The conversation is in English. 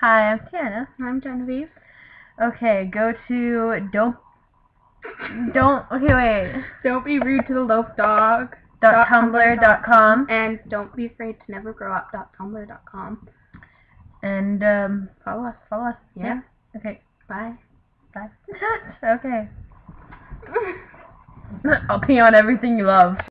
Hi, I'm Tiana. I'm Genevieve. Okay, go to don't Be rude to the loaf dog. .tumblr.com And don't be afraid to never grow up.tumblr.com. and follow us. Yeah. Okay. Bye. Okay. I'll pee on everything you love.